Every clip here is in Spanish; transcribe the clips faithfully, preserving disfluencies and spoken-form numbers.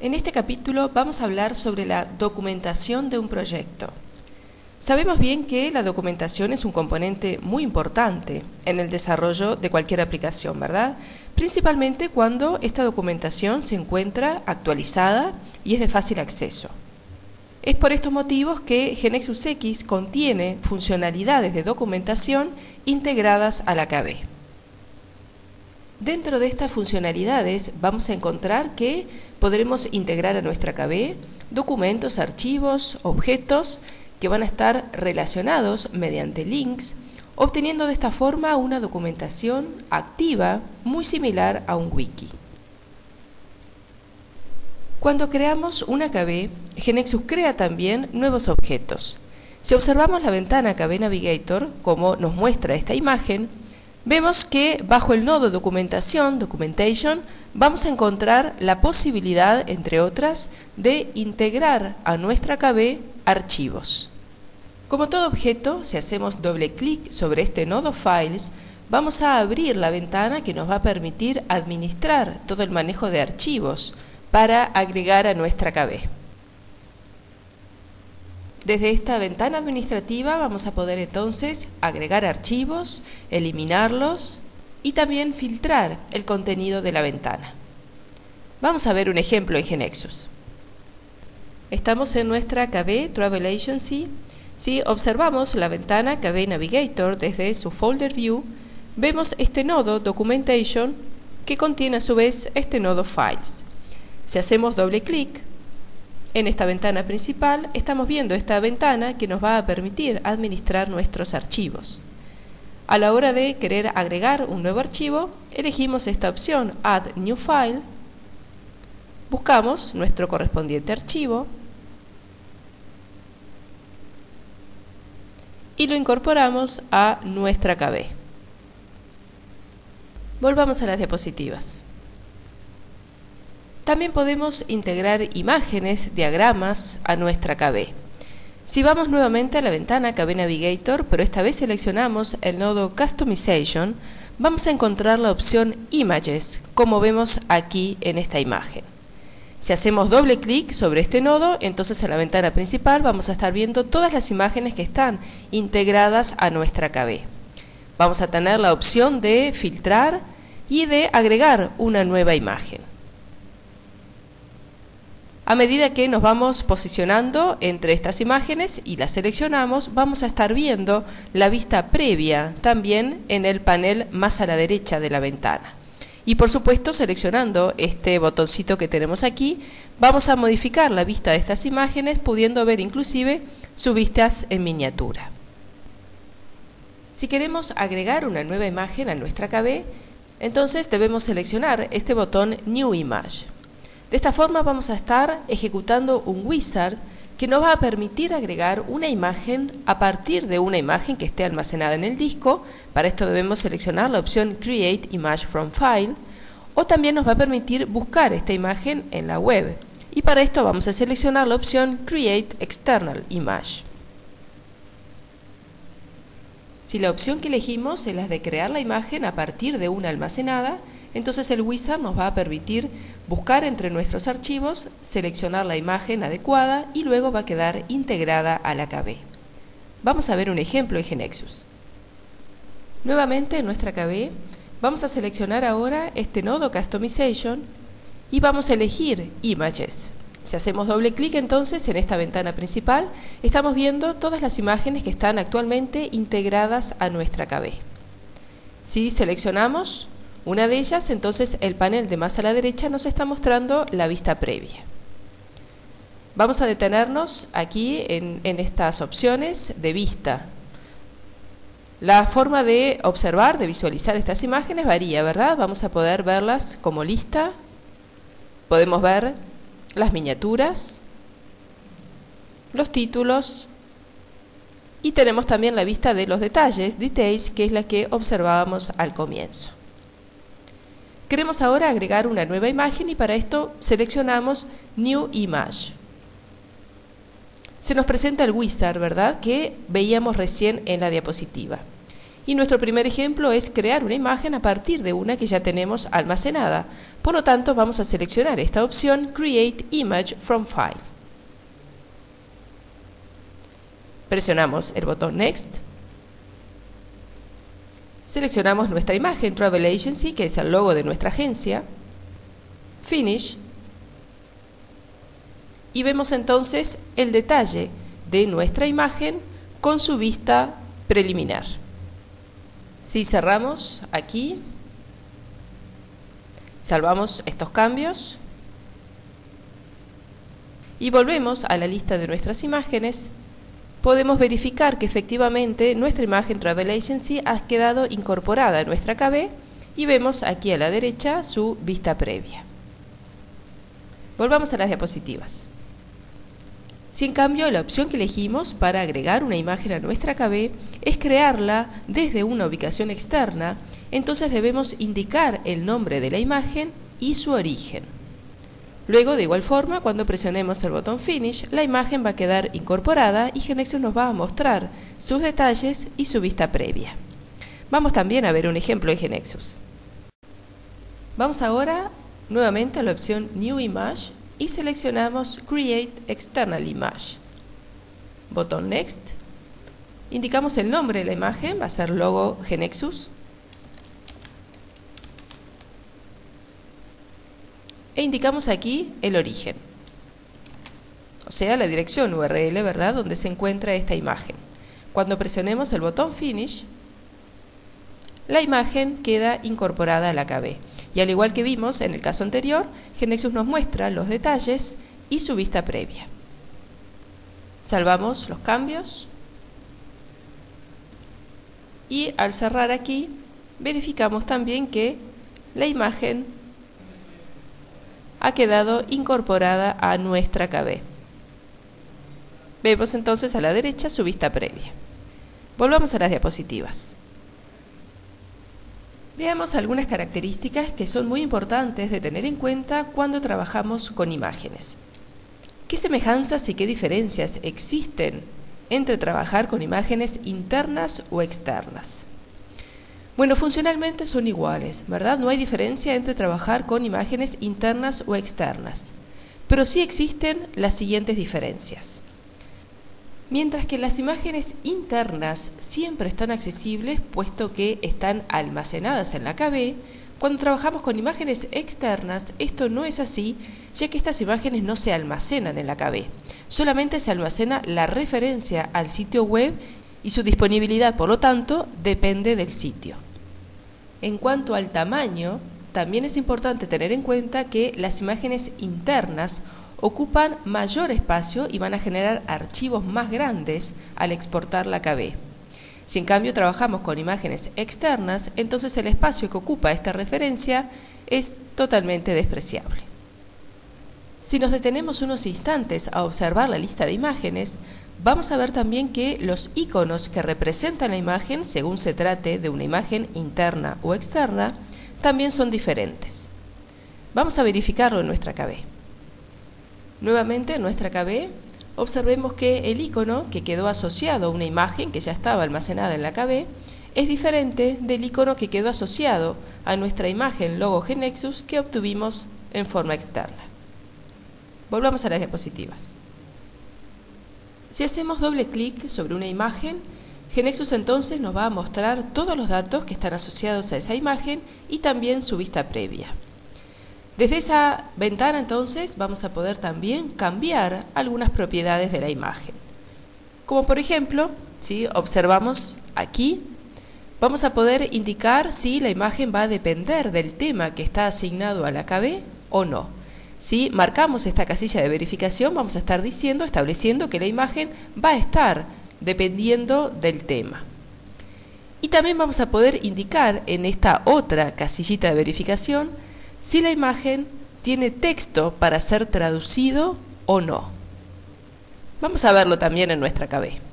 En este capítulo vamos a hablar sobre la documentación de un proyecto. Sabemos bien que la documentación es un componente muy importante en el desarrollo de cualquier aplicación, ¿verdad? Principalmente cuando esta documentación se encuentra actualizada y es de fácil acceso. Es por estos motivos que GeneXus X contiene funcionalidades de documentación integradas a la K B. Dentro de estas funcionalidades vamos a encontrar que podremos integrar a nuestra K B documentos, archivos, objetos que van a estar relacionados mediante links, obteniendo de esta forma una documentación activa muy similar a un wiki. Cuando creamos una K B, GeneXus crea también nuevos objetos. Si observamos la ventana K B Navigator, como nos muestra esta imagen, vemos que bajo el nodo Documentación, Documentation, vamos a encontrar la posibilidad, entre otras, de integrar a nuestra K B archivos. Como todo objeto, si hacemos doble clic sobre este nodo Files, vamos a abrir la ventana que nos va a permitir administrar todo el manejo de archivos para agregar a nuestra K B. Desde esta ventana administrativa vamos a poder entonces agregar archivos, eliminarlos y también filtrar el contenido de la ventana. Vamos a ver un ejemplo en GeneXus. Estamos en nuestra K B Travel Agency. Si observamos la ventana K B Navigator desde su Folder View, vemos este nodo Documentation que contiene a su vez este nodo Files. Si hacemos doble clic en esta ventana principal, estamos viendo esta ventana que nos va a permitir administrar nuestros archivos. A la hora de querer agregar un nuevo archivo, elegimos esta opción Add New File, buscamos nuestro correspondiente archivo y lo incorporamos a nuestra K B. Volvamos a las diapositivas. También podemos integrar imágenes, diagramas a nuestra K B. Si vamos nuevamente a la ventana K B Navigator, pero esta vez seleccionamos el nodo Customization, vamos a encontrar la opción Images, como vemos aquí en esta imagen. Si hacemos doble clic sobre este nodo, entonces en la ventana principal vamos a estar viendo todas las imágenes que están integradas a nuestra K B. Vamos a tener la opción de filtrar y de agregar una nueva imagen. A medida que nos vamos posicionando entre estas imágenes y las seleccionamos, vamos a estar viendo la vista previa también en el panel más a la derecha de la ventana. Y por supuesto, seleccionando este botoncito que tenemos aquí, vamos a modificar la vista de estas imágenes, pudiendo ver inclusive sus vistas en miniatura. Si queremos agregar una nueva imagen a nuestra K B, entonces debemos seleccionar este botón New Image. De esta forma vamos a estar ejecutando un wizard que nos va a permitir agregar una imagen a partir de una imagen que esté almacenada en el disco. Para esto debemos seleccionar la opción Create Image from File, o también nos va a permitir buscar esta imagen en la web. Y para esto vamos a seleccionar la opción Create External Image. Si la opción que elegimos es la de crear la imagen a partir de una almacenada, entonces el wizard nos va a permitir buscar entre nuestros archivos, seleccionar la imagen adecuada y luego va a quedar integrada a la K B. Vamos a ver un ejemplo en GeneXus. Nuevamente en nuestra K B vamos a seleccionar ahora este nodo Customization y vamos a elegir Images. Si hacemos doble clic entonces en esta ventana principal, estamos viendo todas las imágenes que están actualmente integradas a nuestra K B. Si seleccionamos una de ellas, entonces el panel de más a la derecha nos está mostrando la vista previa. Vamos a detenernos aquí en, en estas opciones de vista. La forma de observar, de visualizar estas imágenes varía, ¿verdad? Vamos a poder verlas como lista. Podemos ver las miniaturas, los títulos y tenemos también la vista de los detalles, details, que es la que observábamos al comienzo. Queremos ahora agregar una nueva imagen y para esto seleccionamos New Image. Se nos presenta el wizard, ¿verdad?, que veíamos recién en la diapositiva. Y nuestro primer ejemplo es crear una imagen a partir de una que ya tenemos almacenada. Por lo tanto, vamos a seleccionar esta opción Create Image from File. Presionamos el botón Next. Seleccionamos nuestra imagen Travel Agency, que es el logo de nuestra agencia. Finish. Y vemos entonces el detalle de nuestra imagen con su vista preliminar. Si cerramos aquí, salvamos estos cambios y volvemos a la lista de nuestras imágenes, podemos verificar que efectivamente nuestra imagen Travel Agency ha quedado incorporada a nuestra K B y vemos aquí a la derecha su vista previa. Volvamos a las diapositivas. Si en cambio la opción que elegimos para agregar una imagen a nuestra K B es crearla desde una ubicación externa, entonces debemos indicar el nombre de la imagen y su origen. Luego, de igual forma, cuando presionemos el botón Finish, la imagen va a quedar incorporada y GeneXus nos va a mostrar sus detalles y su vista previa. Vamos también a ver un ejemplo en GeneXus. Vamos ahora nuevamente a la opción New Image y seleccionamos Create External Image. Botón Next. Indicamos el nombre de la imagen, va a ser logo GeneXus. E indicamos aquí el origen, o sea, la dirección U R L, ¿verdad?, donde se encuentra esta imagen. Cuando presionemos el botón Finish, la imagen queda incorporada a la K B. Y al igual que vimos en el caso anterior, GeneXus nos muestra los detalles y su vista previa. Salvamos los cambios y al cerrar aquí verificamos también que la imagen ha quedado incorporada a nuestra K B. Vemos entonces a la derecha su vista previa. Volvamos a las diapositivas. Veamos algunas características que son muy importantes de tener en cuenta cuando trabajamos con imágenes. ¿Qué semejanzas y qué diferencias existen entre trabajar con imágenes internas o externas? Bueno, funcionalmente son iguales, ¿verdad? No hay diferencia entre trabajar con imágenes internas o externas, pero sí existen las siguientes diferencias. Mientras que las imágenes internas siempre están accesibles, puesto que están almacenadas en la K B, cuando trabajamos con imágenes externas, esto no es así, ya que estas imágenes no se almacenan en la K B. Solamente se almacena la referencia al sitio web y su disponibilidad, por lo tanto, depende del sitio. En cuanto al tamaño, también es importante tener en cuenta que las imágenes internas ocupan mayor espacio y van a generar archivos más grandes al exportar la K B. Si en cambio trabajamos con imágenes externas, entonces el espacio que ocupa esta referencia es totalmente despreciable. Si nos detenemos unos instantes a observar la lista de imágenes, vamos a ver también que los iconos que representan la imagen, según se trate de una imagen interna o externa, también son diferentes. Vamos a verificarlo en nuestra K B. Nuevamente en nuestra K B, observemos que el icono que quedó asociado a una imagen que ya estaba almacenada en la K B es diferente del icono que quedó asociado a nuestra imagen logo GeneXus que obtuvimos en forma externa. Volvamos a las diapositivas. Si hacemos doble clic sobre una imagen, GeneXus entonces nos va a mostrar todos los datos que están asociados a esa imagen y también su vista previa. Desde esa ventana entonces vamos a poder también cambiar algunas propiedades de la imagen. Como por ejemplo, si observamos aquí, vamos a poder indicar si la imagen va a depender del tema que está asignado a la K B o no. Si marcamos esta casilla de verificación, vamos a estar diciendo, estableciendo que la imagen va a estar dependiendo del tema. Y también vamos a poder indicar en esta otra casillita de verificación si la imagen tiene texto para ser traducido o no. Vamos a verlo también en nuestra K B.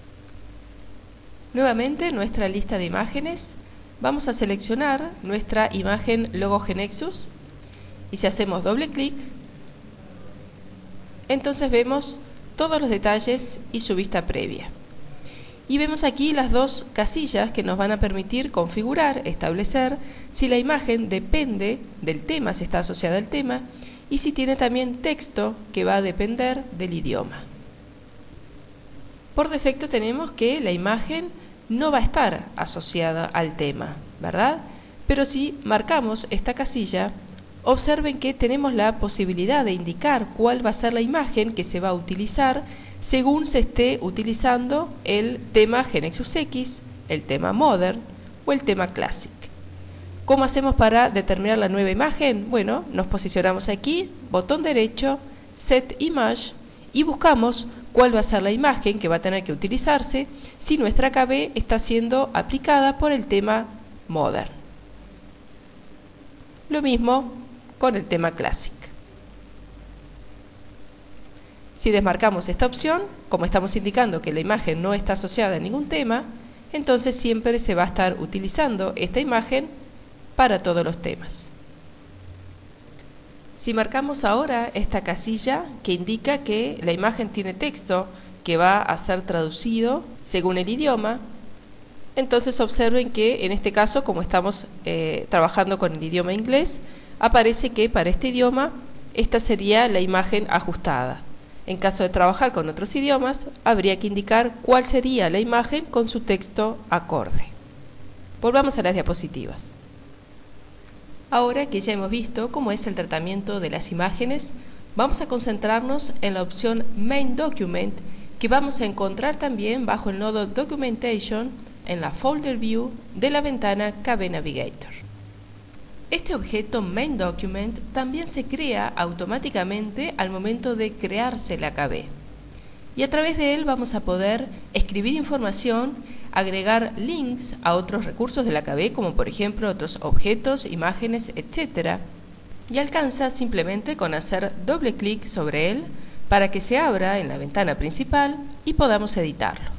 Nuevamente, en nuestra lista de imágenes, vamos a seleccionar nuestra imagen logo GeneXus y si hacemos doble clic, entonces vemos todos los detalles y su vista previa. Y vemos aquí las dos casillas que nos van a permitir configurar, establecer si la imagen depende del tema, si está asociada al tema, y si tiene también texto que va a depender del idioma. Por defecto tenemos que la imagen no va a estar asociada al tema, ¿verdad? Pero si marcamos esta casilla, observen que tenemos la posibilidad de indicar cuál va a ser la imagen que se va a utilizar según se esté utilizando el tema GeneXus X, el tema Modern o el tema Classic. ¿Cómo hacemos para determinar la nueva imagen? Bueno, nos posicionamos aquí, botón derecho, Set Image, y buscamos cuál va a ser la imagen que va a tener que utilizarse si nuestra K B está siendo aplicada por el tema Modern. Lo mismo con el tema Classic. Si desmarcamos esta opción, como estamos indicando que la imagen no está asociada a ningún tema, entonces siempre se va a estar utilizando esta imagen para todos los temas. Si marcamos ahora esta casilla que indica que la imagen tiene texto que va a ser traducido según el idioma, entonces observen que en este caso, como estamos eh, trabajando con el idioma inglés, aparece que para este idioma esta sería la imagen ajustada. En caso de trabajar con otros idiomas, habría que indicar cuál sería la imagen con su texto acorde. Volvamos a las diapositivas. Ahora que ya hemos visto cómo es el tratamiento de las imágenes, vamos a concentrarnos en la opción Main Document, que vamos a encontrar también bajo el nodo Documentation en la Folder View de la ventana K B Navigator. Este objeto Main Document también se crea automáticamente al momento de crearse la K B. Y a través de él vamos a poder escribir información, agregar links a otros recursos de la K B, como por ejemplo otros objetos, imágenes, etcétera. Y alcanza simplemente con hacer doble clic sobre él para que se abra en la ventana principal y podamos editarlo.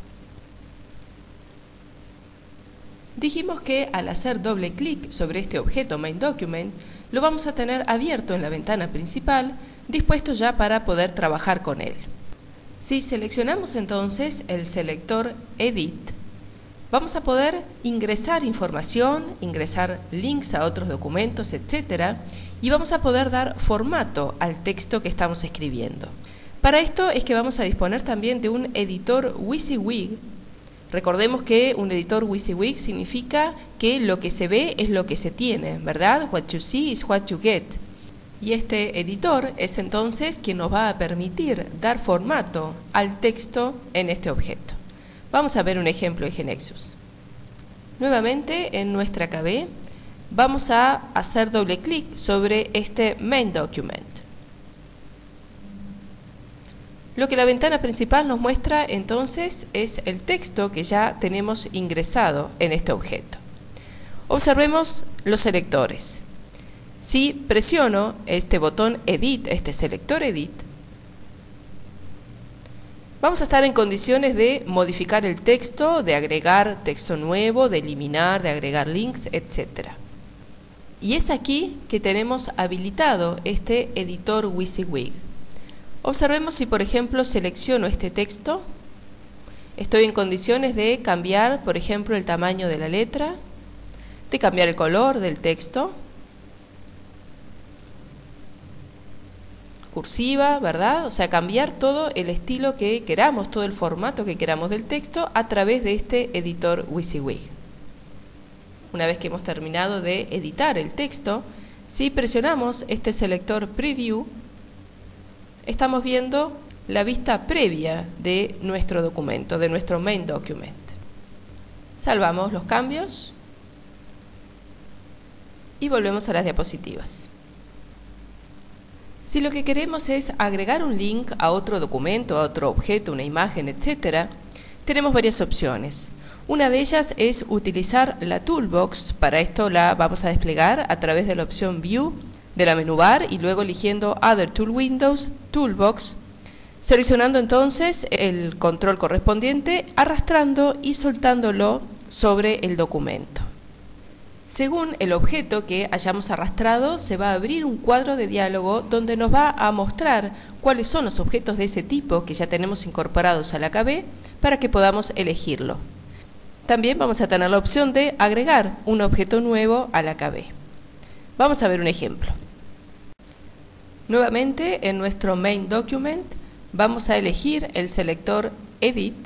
Dijimos que al hacer doble clic sobre este objeto Main Document, lo vamos a tener abierto en la ventana principal, dispuesto ya para poder trabajar con él. Si seleccionamos entonces el selector Edit, vamos a poder ingresar información, ingresar links a otros documentos, etcétera, y vamos a poder dar formato al texto que estamos escribiendo. Para esto es que vamos a disponer también de un editor WYSIWYG. Recordemos que un editor WYSIWYG significa que lo que se ve es lo que se tiene, ¿verdad? What you see is what you get. Y este editor es entonces quien nos va a permitir dar formato al texto en este objeto. Vamos a ver un ejemplo en GeneXus. Nuevamente en nuestra K B vamos a hacer doble clic sobre este Main Document. Lo que la ventana principal nos muestra entonces es el texto que ya tenemos ingresado en este objeto. Observemos los selectores. Si presiono este botón Edit, este selector Edit, vamos a estar en condiciones de modificar el texto, de agregar texto nuevo, de eliminar, de agregar links, etcétera. Y es aquí que tenemos habilitado este editor WYSIWYG. Observemos si, por ejemplo, selecciono este texto, estoy en condiciones de cambiar, por ejemplo, el tamaño de la letra, de cambiar el color del texto, cursiva, ¿verdad? O sea, cambiar todo el estilo que queramos, todo el formato que queramos del texto a través de este editor WYSIWYG. Una vez que hemos terminado de editar el texto, si presionamos este selector Preview, estamos viendo la vista previa de nuestro documento, de nuestro Main Document. Salvamos los cambios y volvemos a las diapositivas. Si lo que queremos es agregar un link a otro documento, a otro objeto, una imagen, etcétera, tenemos varias opciones. Una de ellas es utilizar la Toolbox. Para esto la vamos a desplegar a través de la opción View de la menú bar y luego eligiendo Other Tool Windows, Toolbox, seleccionando entonces el control correspondiente, arrastrando y soltándolo sobre el documento. Según el objeto que hayamos arrastrado, se va a abrir un cuadro de diálogo donde nos va a mostrar cuáles son los objetos de ese tipo que ya tenemos incorporados a la K B para que podamos elegirlo. También vamos a tener la opción de agregar un objeto nuevo a la K B. Vamos a ver un ejemplo. Nuevamente en nuestro Main Document vamos a elegir el selector Edit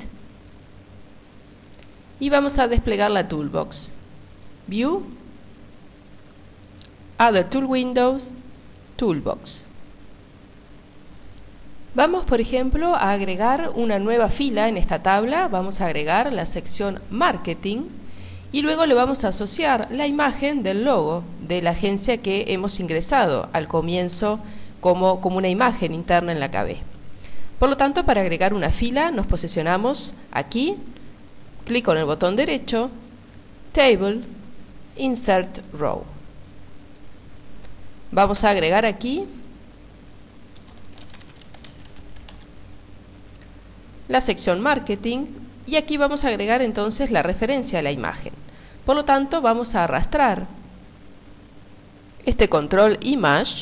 y vamos a desplegar la toolbox. View, Other Tool Windows, Toolbox. Vamos, por ejemplo, a agregar una nueva fila en esta tabla. Vamos a agregar la sección Marketing y luego le vamos a asociar la imagen del logo de la agencia que hemos ingresado al comienzo como, como una imagen interna en la K B. Por lo tanto, para agregar una fila nos posicionamos aquí, clic con el botón derecho, Table, Insert Row. Vamos a agregar aquí la sección Marketing y aquí vamos a agregar entonces la referencia a la imagen. Por lo tanto, vamos a arrastrar este control Image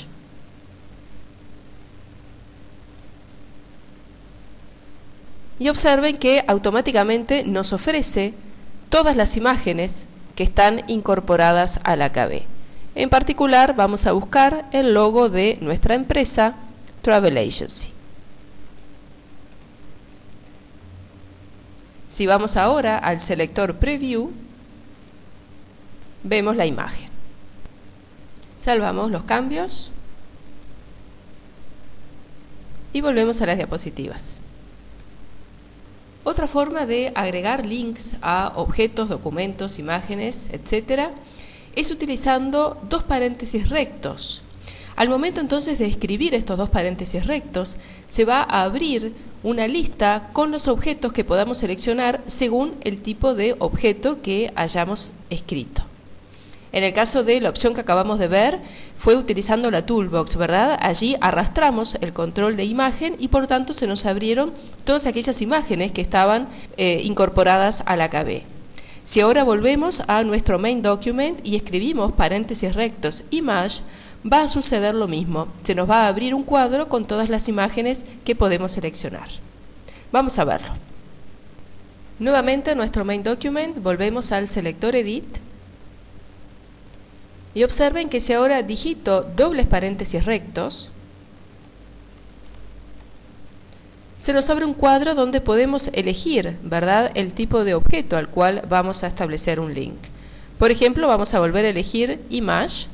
y observen que automáticamente nos ofrece todas las imágenes que están incorporadas a la K B. En particular, vamos a buscar el logo de nuestra empresa Travel Agency. Si vamos ahora al selector Preview, vemos la imagen. Salvamos los cambios y volvemos a las diapositivas. Otra forma de agregar links a objetos, documentos, imágenes, etcétera, es utilizando dos paréntesis rectos. Al momento entonces de escribir estos dos paréntesis rectos, se va a abrir una lista con los objetos que podamos seleccionar según el tipo de objeto que hayamos escrito. En el caso de la opción que acabamos de ver, fue utilizando la toolbox, ¿verdad? Allí arrastramos el control de imagen y por tanto se nos abrieron todas aquellas imágenes que estaban eh, incorporadas a la K B. Si ahora volvemos a nuestro Main Document y escribimos paréntesis rectos Image, va a suceder lo mismo. Se nos va a abrir un cuadro con todas las imágenes que podemos seleccionar. Vamos a verlo. Nuevamente en nuestro Main Document volvemos al selector Edit y observen que si ahora digito dobles paréntesis rectos, se nos abre un cuadro donde podemos elegir, ¿verdad?, el tipo de objeto al cual vamos a establecer un link. Por ejemplo, vamos a volver a elegir Image.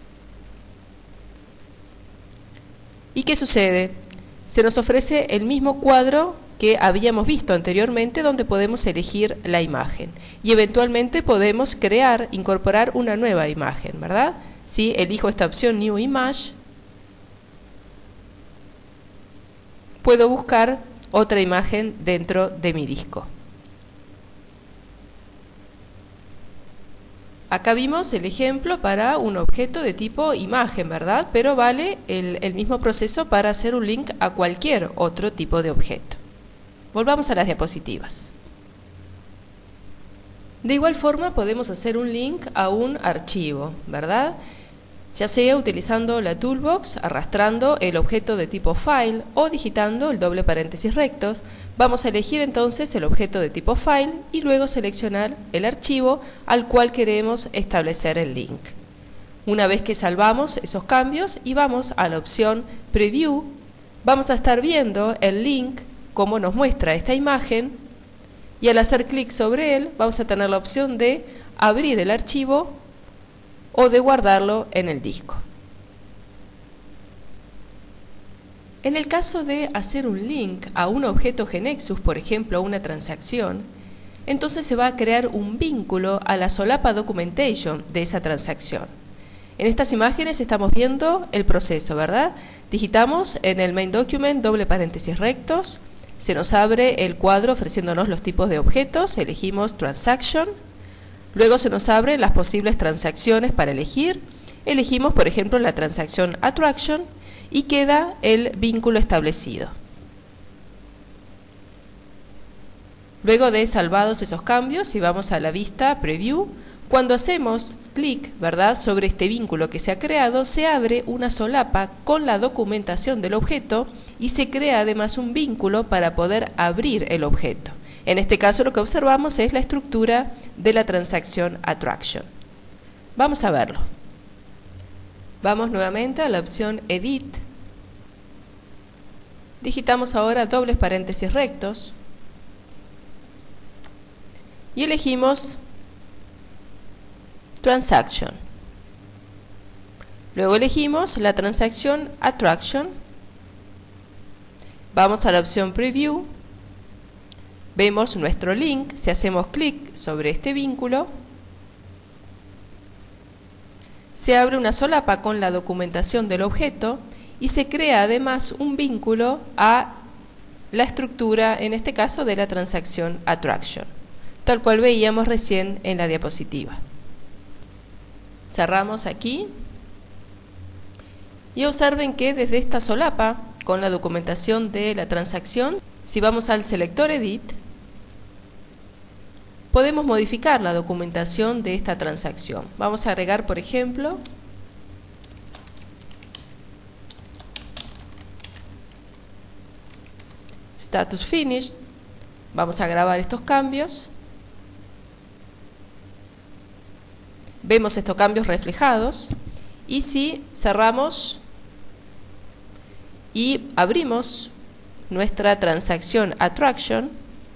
¿Y qué sucede? Se nos ofrece el mismo cuadro que habíamos visto anteriormente donde podemos elegir la imagen y eventualmente podemos crear, incorporar una nueva imagen, ¿verdad? Si elijo esta opción New Image, puedo buscar otra imagen dentro de mi disco. Acá vimos el ejemplo para un objeto de tipo imagen, ¿verdad? Pero vale el, el mismo proceso para hacer un link a cualquier otro tipo de objeto. Volvamos a las diapositivas. De igual forma podemos hacer un link a un archivo, ¿verdad? Ya sea utilizando la toolbox, arrastrando el objeto de tipo file o digitando el doble paréntesis rectos. Vamos a elegir entonces el objeto de tipo file y luego seleccionar el archivo al cual queremos establecer el link. Una vez que salvamos esos cambios y vamos a la opción Preview, vamos a estar viendo el link como nos muestra esta imagen y al hacer clic sobre él vamos a tener la opción de abrir el archivo o de guardarlo en el disco. En el caso de hacer un link a un objeto GeneXus, por ejemplo a una transacción, entonces se va a crear un vínculo a la solapa documentation de esa transacción. En estas imágenes estamos viendo el proceso, ¿verdad? Digitamos en el Main Document doble paréntesis rectos, se nos abre el cuadro ofreciéndonos los tipos de objetos, elegimos Transaction. Luego se nos abren las posibles transacciones para elegir. Elegimos, por ejemplo, la transacción Attraction y queda el vínculo establecido. Luego de salvados esos cambios, si vamos a la vista Preview, cuando hacemos clic, ¿verdad?, sobre este vínculo que se ha creado, se abre una solapa con la documentación del objeto y se crea además un vínculo para poder abrir el objeto. En este caso lo que observamos es la estructura de la transacción attraction. Vamos a verlo. Vamos nuevamente a la opción Edit. Digitamos ahora dobles paréntesis rectos y elegimos Transaction. Luego elegimos la transacción Attraction. Vamos a la opción Preview. Vemos nuestro link. Si hacemos clic sobre este vínculo, se abre una solapa con la documentación del objeto y se crea además un vínculo a la estructura, en este caso, de la transacción Attraction, tal cual veíamos recién en la diapositiva. Cerramos aquí y observen que desde esta solapa, con la documentación de la transacción, si vamos al selector Edit, podemos modificar la documentación de esta transacción. Vamos a agregar, por ejemplo, Status Finished. Vamos a grabar estos cambios. Vemos estos cambios reflejados. Y si cerramos y abrimos nuestra transacción Attraction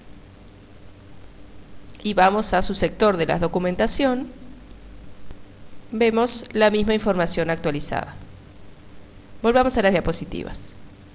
y vamos a su sector de la documentación, vemos la misma información actualizada. Volvamos a las diapositivas.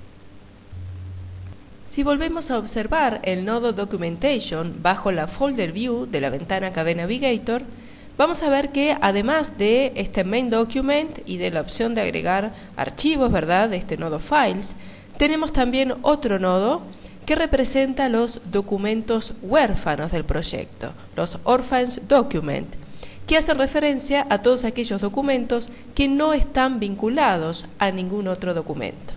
Si volvemos a observar el nodo Documentation bajo la Folder View de la ventana K B Navigator, vamos a ver que además de este Main Document y de la opción de agregar archivos, ¿verdad?, de este nodo Files, tenemos también otro nodo que representa los documentos huérfanos del proyecto, los Orphans Document, que hacen referencia a todos aquellos documentos que no están vinculados a ningún otro documento.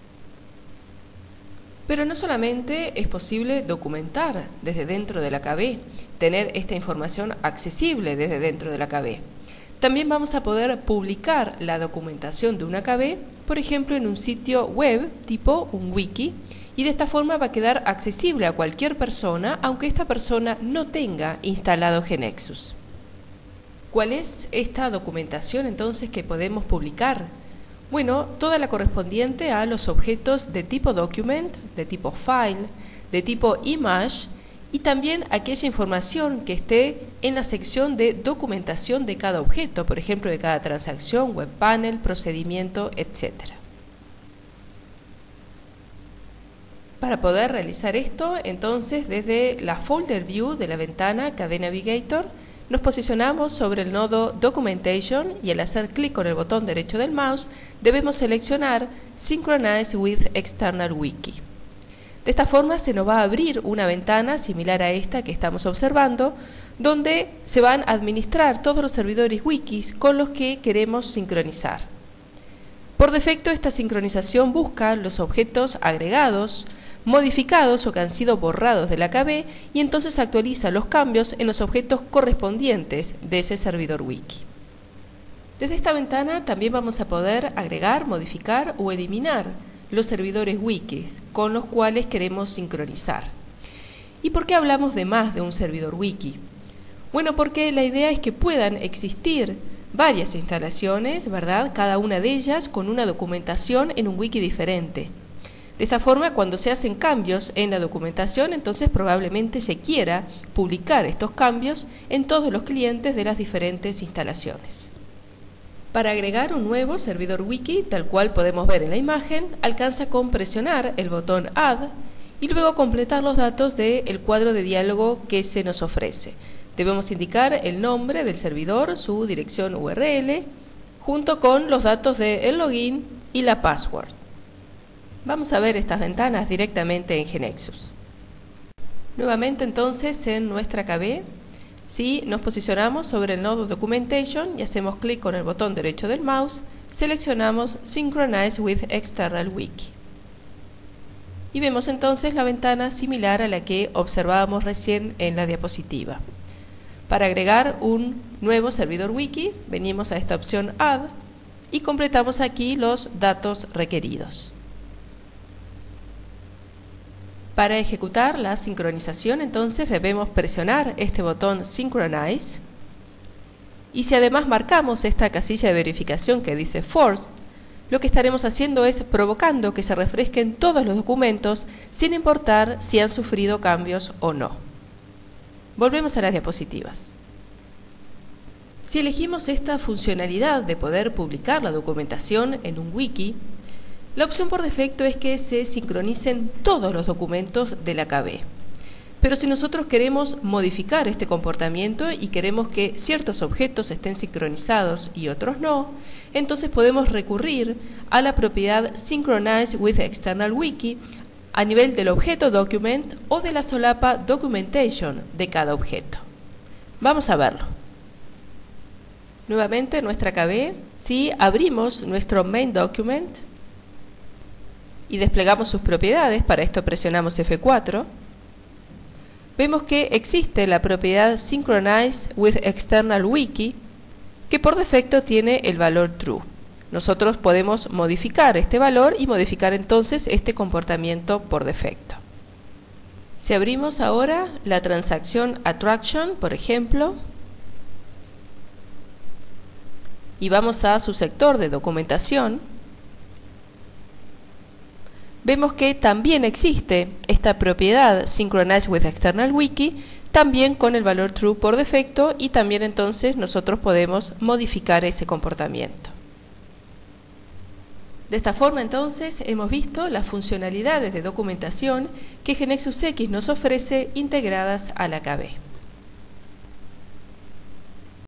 Pero no solamente es posible documentar desde dentro de la K B, tener esta información accesible desde dentro de la K B. También vamos a poder publicar la documentación de una K B, por ejemplo, en un sitio web tipo un wiki, y de esta forma va a quedar accesible a cualquier persona, aunque esta persona no tenga instalado GeneXus. ¿Cuál es esta documentación entonces que podemos publicar? Bueno, toda la correspondiente a los objetos de tipo document, de tipo file, de tipo image, y también aquella información que esté en la sección de documentación de cada objeto, por ejemplo, de cada transacción, web panel, procedimiento, etcétera. Para poder realizar esto, entonces, desde la Folder View de la ventana K B Navigator, nos posicionamos sobre el nodo Documentation y al hacer clic con el botón derecho del mouse, debemos seleccionar Synchronize with External Wiki. De esta forma se nos va a abrir una ventana similar a esta que estamos observando, donde se van a administrar todos los servidores wikis con los que queremos sincronizar. Por defecto, esta sincronización busca los objetos agregados, modificados o que han sido borrados de la K B y entonces actualiza los cambios en los objetos correspondientes de ese servidor wiki. Desde esta ventana también vamos a poder agregar, modificar o eliminar los servidores wikis con los cuales queremos sincronizar. ¿Y por qué hablamos de más de un servidor wiki? Bueno, porque la idea es que puedan existir varias instalaciones, ¿verdad?, cada una de ellas con una documentación en un wiki diferente. De esta forma, cuando se hacen cambios en la documentación, entonces probablemente se quiera publicar estos cambios en todos los clientes de las diferentes instalaciones. Para agregar un nuevo servidor wiki, tal cual podemos ver en la imagen, alcanza con presionar el botón Add y luego completar los datos del cuadro de diálogo que se nos ofrece. Debemos indicar el nombre del servidor, su dirección U R L, junto con los datos del login y la password. Vamos a ver estas ventanas directamente en GeneXus. Nuevamente entonces en nuestra K B, si nos posicionamos sobre el nodo Documentation y hacemos clic con el botón derecho del mouse, seleccionamos Synchronize with External Wiki. Y vemos entonces la ventana similar a la que observábamos recién en la diapositiva. Para agregar un nuevo servidor wiki, venimos a esta opción Add y completamos aquí los datos requeridos. Para ejecutar la sincronización, entonces debemos presionar este botón Synchronize. Y si además marcamos esta casilla de verificación que dice Forced, lo que estaremos haciendo es provocando que se refresquen todos los documentos sin importar si han sufrido cambios o no. Volvemos a las diapositivas. Si elegimos esta funcionalidad de poder publicar la documentación en un wiki, la opción por defecto es que se sincronicen todos los documentos de la K B. Pero si nosotros queremos modificar este comportamiento y queremos que ciertos objetos estén sincronizados y otros no, entonces podemos recurrir a la propiedad Synchronize with External Wiki a nivel del objeto Document o de la solapa Documentation de cada objeto. Vamos a verlo. Nuevamente en nuestra K B, si abrimos nuestro Main Document y desplegamos sus propiedades, para esto presionamos F cuatro, vemos que existe la propiedad Synchronize with External Wiki, que por defecto tiene el valor True. Nosotros podemos modificar este valor y modificar entonces este comportamiento por defecto. Si abrimos ahora la transacción Attraction, por ejemplo, y vamos a su sector de documentación, vemos que también existe esta propiedad Synchronize with External Wiki, también con el valor True por defecto, y también entonces nosotros podemos modificar ese comportamiento. De esta forma entonces hemos visto las funcionalidades de documentación que GeneXus X nos ofrece integradas a la K B.